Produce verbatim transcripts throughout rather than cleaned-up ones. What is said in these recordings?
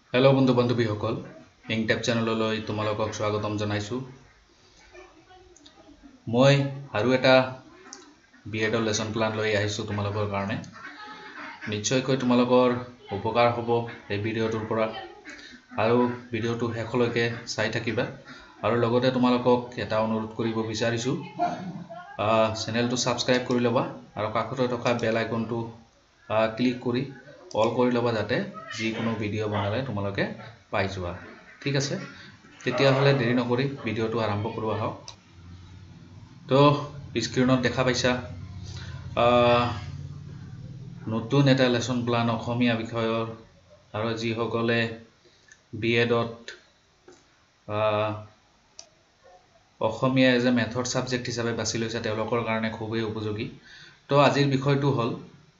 Hello' বন্ধু বান্ধৱীসকল, ইংটেপ চেনেললৈ তোমালোকক স্বাগতম জনাইছোঁ। মই আৰু এটা বি এডৰ লেচন প্লান লৈ আহিছোঁ তোমালোকৰ কাৰণে। নিশ্চয়কৈ তোমালোকৰ উপকাৰ হ'ব এই ভিডিঅ'টোৰ পৰা, আৰু ভিডিঅ'টো শেষলৈকে চাই থাকিবা। আৰু লগতে তোমালোকক এটা অনুৰোধ কৰিব বিচাৰিছোঁ, চেনেলটো ছাবস্ক্ৰাইব কৰি ল'বা আৰু কাষতে থকা বেল আইকনটো ক্লিক কৰি অল কৰি ল'বা, যাতে যিকোনো ভিডিঅ' বনালে তোমালোকে পাই যোৱা। ঠিক আছে, তেতিয়াহ'লে দেৰি নকৰি ভিডিঅ'টো আৰম্ভ কৰোঁ আহক। তো স্ক্ৰীনত দেখা পাইছা নতুন এটা লেচন প্লান অসমীয়া বিষয়ৰ, আৰু যিসকলে বি এডত Asamiya as a method subject হিচাপে বাছি লৈছে তেওঁলোকৰ কাৰণে খুবেই উপযোগী। তো আজিৰ বিষয়টো হ'ল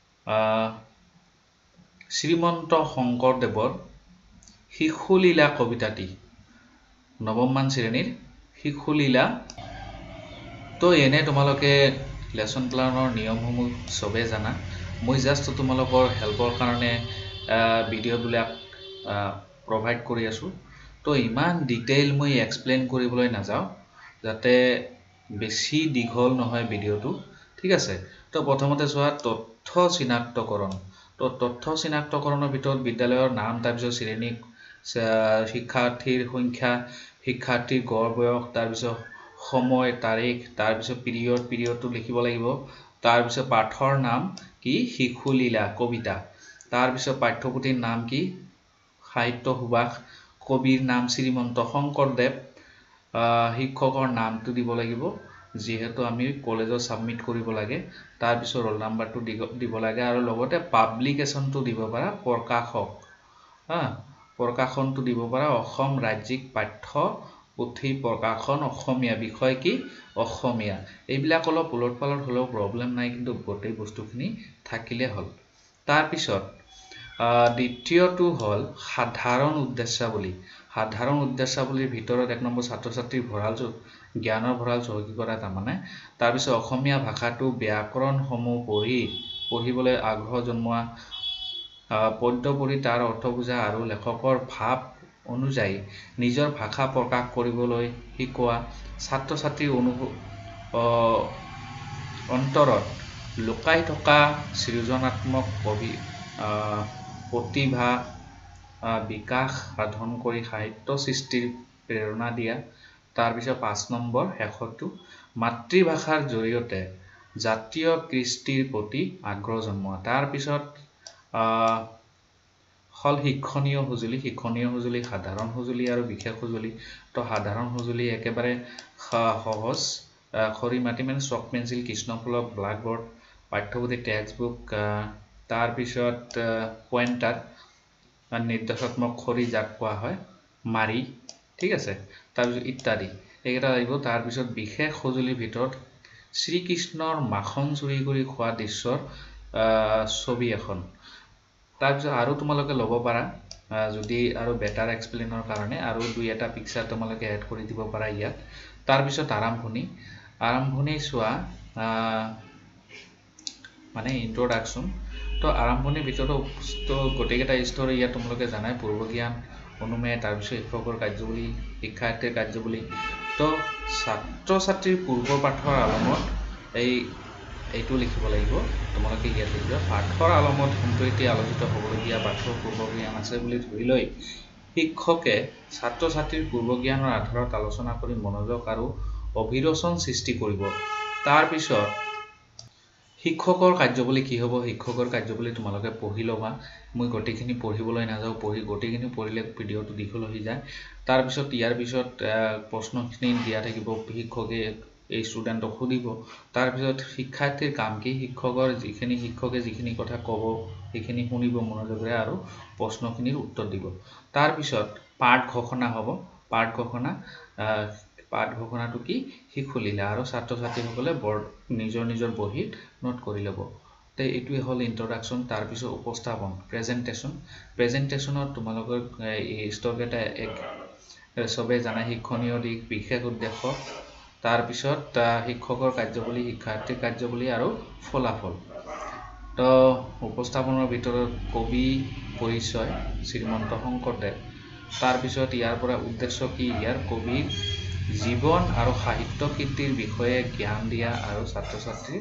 শ্ৰীমন্ত শংকৰদেৱৰ শিশুলীলা কবিতাটি, নৱমমান শ্ৰেণীৰ শিশুলীলা। তো এনে তোমালোকে লেচন প্লানৰ নিয়মসমূহ চবেই জানা। মই জাষ্ট তোমালোকৰ হেল্পৰ কাৰণে ভিডিঅ'বিলাক প্ৰভাইড কৰি আছোঁ। তো ইমান ডিটেইল মই এক্সপ্লেইন কৰিবলৈ নাযাওঁ, যাতে বেছি দীঘল নহয় ভিডিঅ'টো। ঠিক আছে, তো প্ৰথমতে চোৱা তথ্য চিনাক্তকৰণ। তো তথ্য চিনাক্তকৰণৰ ভিতৰত বিদ্যালয়ৰ নাম, তাৰপিছত শ্ৰেণী, শিক্ষাৰ্থীৰ সংখ্যা, শিক্ষাৰ্থীৰ গড় বয়স, তাৰপিছত সময়, তাৰিখ, তাৰপিছত পিৰিয়ড পিৰিয়ডটো লিখিব লাগিব। তাৰপিছত পাঠৰ নাম কি, শিশুলীলা কবিতা। তাৰপিছত পাঠ্যপুথিৰ নাম কি, সাহিত্য সুবাস। কবিৰ নাম শ্ৰীমন্ত শংকৰদেৱ। শিক্ষকৰ নামটো দিব লাগিব, যিহেতু আমি কলেজত ছাবমিট কৰিব লাগে। তাৰপিছত ৰোল নাম্বাৰটো দিব লাগে, আৰু লগতে পাব্লিকেশ্যনটো দিব পাৰা, প্ৰকাশক হা প্ৰকাশনটো দিব পাৰা অসম ৰাজ্যিক পাঠ্য পুথি প্ৰকাশন অসমীয়া, বিষয় কি অসমীয়া। এইবিলাক অলপ উলট পালট হ'লেও প্ৰব্লেম নাই, কিন্তু গোটেই বস্তুখিনি থাকিলে হ'ল। তাৰপিছত দ্বিতীয়টো হ'ল সাধাৰণ উদ্দেশ্যাৱলী। সাধাৰণ উদ্দেশ্যাৱলীৰ ভিতৰত এক নম্বৰ ছাত্ৰ ছাত্ৰীৰ ভঁৰাল জ্ঞানৰ ভঁৰাল চহকী কৰা, তাৰমানে। তাৰপিছত অসমীয়া ভাষাটো ব্যাকৰণসমূহ পঢ়ি পঢ়িবলৈ আগ্ৰহ জন্মোৱা, পদ্য পঢ়ি তাৰ অৰ্থ বুজা আৰু লেখকৰ ভাৱ অনুযায়ী নিজৰ ভাষা প্ৰকাশ কৰিবলৈ শিকোৱা, ছাত্ৰ ছাত্ৰীৰ অনুভৱ অন্তৰত লুকাই থকা সৃজনাত্মক প্ৰতিভা বিকাশ সাধন কৰি সাহিত্য সৃষ্টিৰ প্ৰেৰণা দিয়া। তাৰপিছত পাঁচ নম্বৰ শেষৰটো মাতৃভাষাৰ জৰিয়তে জাতীয় কৃষ্টিৰ প্ৰতি আগ্ৰহ জন্মোৱা। তাৰপিছত হ'ল শিক্ষণীয় সঁজুলি। শিক্ষণীয় সঁজুলি সাধাৰণ সঁজুলি আৰু বিশেষ সঁজুলি। তো সাধাৰণ সঁজুলি একেবাৰে সহজ, খৰি মাটি মানে চক পেঞ্চিল, কৃষ্ণফলক, ব্লাকবোৰ্ড, পাঠ্যপুথি, টেক্সট বুক। তাৰপিছত পইণ্টাৰ, নিৰ্দেশাত্মক খৰি যাক কোৱা হয়, মাৰি। ঠিক আছে, তাৰপিছত ইত্যাদি এইকেইটা লাগিব। তাৰপিছত বিশেষ সঁজুলিৰ ভিতৰত শ্ৰীকৃষ্ণৰ মাখন চুৰি কৰি খোৱা দৃশ্যৰ ছবি এখন। তাৰপিছত আৰু তোমালোকে ল'ব পাৰা, যদি আৰু বেটাৰ এক্সপ্লেইনৰ কাৰণে আৰু দুই এটা পিকচাৰ তোমালোকে এড কৰি দিব পাৰা ইয়াত। তাৰপিছত আৰম্ভণি। আৰম্ভণি চোৱা মানে ইন্ট্ৰডাকশ্যন। তো আৰম্ভণিৰ ভিতৰত গোটেইকেইটা স্তৰৰ ইয়াত তোমালোকে জানাই, পূৰ্বজ্ঞান, অনুমেয়, তাৰপিছত শিক্ষকৰ কাৰ্যাৱলী, শিক্ষাৰ্থীৰ কাৰ্যাৱলী। তো ছাত্ৰ ছাত্ৰীৰ পূৰ্ব পাঠৰ আলমত এই এইটো লিখিব লাগিব, তোমালোকে ইয়াত লিখিবা। পাঠৰ আলমত সম্প্ৰতি আলোচিত হ'বলগীয়া পাঠৰ পূৰ্বজ্ঞান আছে বুলি ধৰি লৈ শিক্ষকে ছাত্ৰ ছাত্ৰীৰ পূৰ্বজ্ঞানৰ আধাৰত আলোচনা কৰি মনোযোগ আৰু অভিৰোচন সৃষ্টি কৰিব। তাৰপিছত শিক্ষকৰ কাৰ্যাৱলী কি হ'ব, শিক্ষকৰ কাৰ্যাৱলী তোমালোকে পঢ়ি ল'বা। মই গোটেইখিনি পঢ়িবলৈ নাযাওঁ, পঢ়ি গোটেইখিনি পঢ়িলে ভিডিঅ'টো দীঘল হৈ যায়। তাৰপিছত ইয়াৰ পিছত প্ৰশ্নখিনি দিয়া থাকিব, শিক্ষকে এই ষ্টুডেণ্টক সুধিব। তাৰপিছত শিক্ষাৰ্থীৰ কাম কি, শিক্ষকৰ যিখিনি শিক্ষকে যিখিনি কথা ক'ব সেইখিনি শুনিব মনোযোগেৰে আৰু প্ৰশ্নখিনিৰ উত্তৰ দিব। তাৰপিছত পাঠ ঘোষণা হ'ব। পাঠ ঘোষণা পাঠ ঘোষণাটো কি, শিশুলীলা, আৰু ছাত্ৰ ছাত্ৰীসকলে বৰ নিজৰ নিজৰ বহীত নোট কৰি ল'ব। তো এইটোৱে হ'ল ইন্ট্ৰডাকশ্যন। তাৰপিছত উপস্থাপন, প্ৰেজেণ্টেশ্যন। প্ৰেজেণ্টেশ্যনত তোমালোকৰ এই স্তৰকেইটা এক চবেই জানে, শিক্ষণীয় দিশ, বিশেষ উদ্দেশ্য, তাৰপিছত শিক্ষকৰ কাৰ্যাৱলী, শিক্ষাৰ্থীৰ কাৰ্যাৱলী আৰু ফলাফল। তো উপস্থাপনৰ ভিতৰত কবি পৰিচয় শ্ৰীমন্ত শংকৰদেৱ তাৰ পিছত ইয়াৰ পৰা উদ্দেশ্য কি ইয়াৰ কবিৰ জীৱন আৰু সাহিত্য কীৰ্তিৰ বিষয়ে জ্ঞান দিয়া আৰু ছাত্ৰ ছাত্ৰীৰ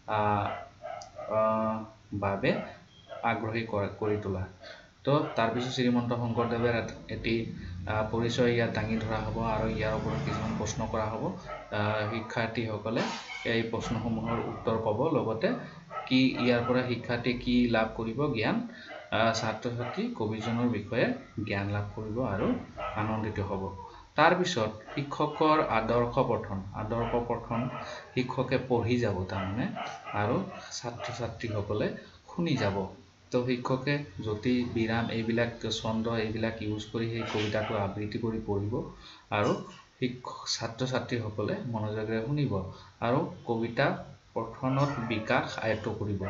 বাবে আগ্ৰহী কৰি তোলা তো তাৰ পিছত শ্ৰীমন্ত শংকৰদেৱৰ এটি পৰিচয় ইয়াত দাঙি ধৰা হ'ব আৰু ইয়াৰ ওপৰত কিছুমান প্ৰশ্ন কৰা হ'ব শিক্ষাৰ্থীসকলে এই প্ৰশ্নসমূহৰ উত্তৰ পাব লগতে কি ইয়াৰ পৰা শিক্ষাৰ্থী কি লাভ কৰিব জ্ঞান ছাত্ৰ ছাত্ৰী কবিজনৰ বিষয়ে জ্ঞান লাভ কৰিব আৰু আনন্দিত হ'ব তাৰ পিছত শিক্ষকৰ আদৰ্শ পঠন আদৰ্শ পঠন শিক্ষকে পঢ়ি যাব তাৰমানে আৰু ছাত্ৰ ছাত্ৰীসকলে শুনি যাব তো শিক্ষকে জ্যোতি বিৰাম এইবিলাক ছন্দ এইবিলাক ইউজ কৰি সেই কবিতাটো আবৃত্তি কৰি পঢ়িব আৰু শিক্ষক ছাত্ৰ ছাত্ৰীসকলে মনোযোগেৰে শুনিব আৰু কবিতা পঠনত বিকাশ আয়ত্ত কৰিব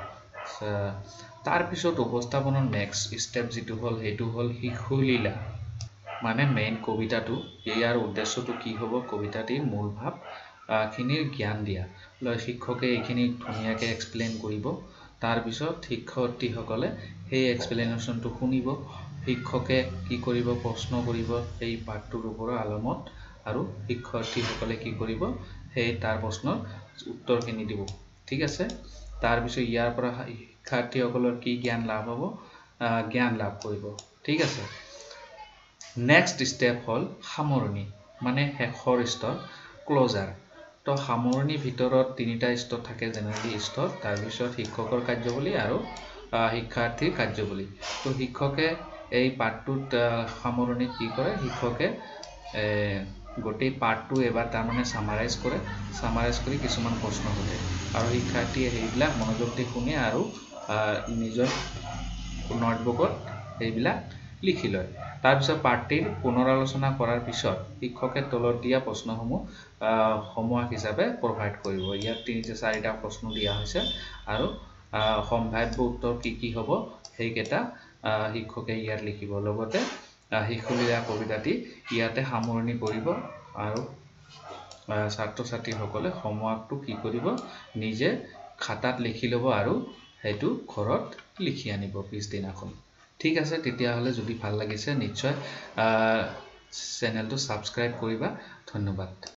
তাৰ পিছত উপস্থাপনৰ নেক্সট ষ্টেপ যেটো হল হেতু হল শিশুলীলা মানে মেইন কবিতাটো ইয়াৰ উদ্দেশ্যটো কি হ'ব কবিতাটিৰ মূল ভাৱ খিনিৰ জ্ঞান দিয়া শিক্ষকে এইখিনি ধুনীয়াকৈ এক্সপ্লেইন কৰিব তাৰ পিছত শিক্ষাৰ্থীসকলে সেই এক্সপ্লেনেশ্যনটো শুনিব শিক্ষকে কি কৰিব প্ৰশ্ন কৰিব এই পাঠটোৰ ওপৰত আলমত আৰু শিক্ষাৰ্থীসকলে কি কৰিব সেই তাৰ প্ৰশ্নৰ উত্তৰখিনি দিব ঠিক আছে তাৰ পিছত ইয়াৰ পৰা শিক্ষাৰ্থীসকলৰ কি জ্ঞান লাভ হ'ব জ্ঞান লাভ কৰিব ঠিক আছে নেক্সট ষ্টেপ হল সামৰণি মানে শেষৰ স্তৰ ক্লোজাৰ তো সামৰণিৰ ভিতৰত তিনিটা স্তৰ থাকে জেনেৰেলি স্তৰ তাৰ পিছত শিক্ষকৰ কাৰ্যাৱলী আৰু শিক্ষাৰ্থীৰ কাৰ্যাৱলী তো শিক্ষকে এই পাঠটোত সামৰণিত কি কৰে শিক্ষকে গোটেই পাঠটো এবাৰ তাৰমানে সামাৰাইজ কৰে সামাৰাইজ কৰি কিছুমান প্ৰশ্ন সোধে আৰু শিক্ষাৰ্থীয়ে সেইবিলাক মনোযোগ দি শুনে আৰু নিজৰ নোটবুকত এইবিলাক লিখি লয় তাৰ পিছত পাঠটিৰ পুনৰালোচনা কৰাৰ পিছত শিক্ষকে তলত দিয়া প্ৰশ্নসমূহ হোমৱৰ্ক হিচাপে প্ৰভাইড কৰিব ইয়াত তিনিটা চাৰিটা প্ৰশ্ন দিয়া হৈছে আৰু সম্ভাৱ্য উত্তৰ কি কি হ'ব সেইকেইটা শিক্ষকে ইয়াত লিখিব লগতে শিশুলীলা কবিতাটি ইয়াতে সামৰণি কৰিব আৰু ছাত্ৰ ছাত্ৰীসকলে হোমৱৰ্কটো কি কৰিব নিজে খাতাত লিখি ল'ব আৰু সেইটো ঘৰত লিখি আনিব পিছদিনাখন ঠিক আছে তেতিয়াহ'লে যদি ভাল লাগিছে নিশ্চয় চেনেলটো সাবস্ক্ৰাইব কৰিবা ধন্যবাদ